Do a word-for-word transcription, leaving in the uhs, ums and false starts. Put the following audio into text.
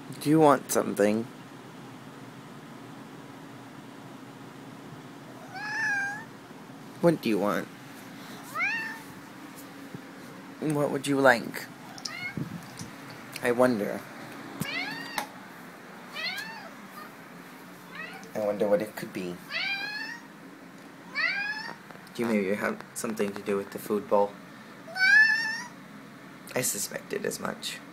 Do you want something? What do you want? What would you like? I wonder. I wonder what it could be. Do you maybe have something to do with the food bowl? I suspected as much.